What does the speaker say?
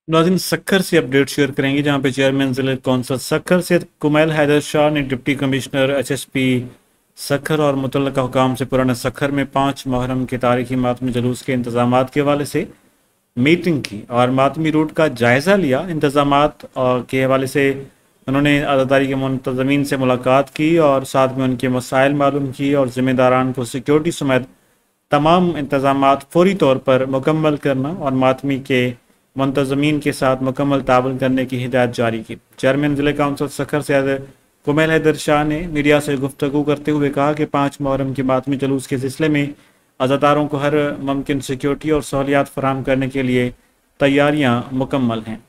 नाज़रीन, सक्खर से update share करेंगे, जहां पे चेयरमैन जिला कौंसल सक्खर से कुमैल हैदर शाह ने डिप्टी कमिश्नर एचएसपी सक्खर और मुतल्लका हुकाम से पुराना सक्खर में 5 मुहर्रम के तारीखी मातमी जुलूस के इंतजाम के हवाले से मीटिंग की और मातमी रूट का जायज़ा लिया। इंतजाम के हवाले से उन्होंने अज़ादारी के मुंतज़मीन से मुलाकात की और साथ में उनके मसाइल मालूम की और ज़िम्मेदारान को सिक्योरिटी समेत तमाम इंतजाम फौरी तौर पर मुकम्मल करना और मातमी के मुंतज़मीन के साथ मुकम्मल ताउन करने की हिदायत जारी की। चेयरमैन ज़िला कौंसिल सक्खर से कुमैल हैदर शाह ने मीडिया से गुफ्तगू करते हुए कहा कि 5 मुहर्रम के मातमी जुलूस के सिलसिले में अज़ादारों को हर मुमकिन सिक्योरिटी और सहूलियात फराहम करने के लिए तैयारियाँ मुकम्मल हैं।